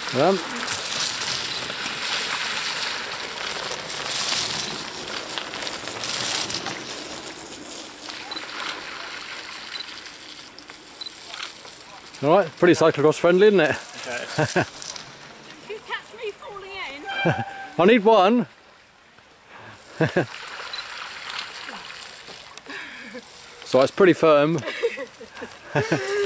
Alright, pretty cyclocross friendly, isn't it? Okay. You catch me falling in. I need one. So it's pretty firm.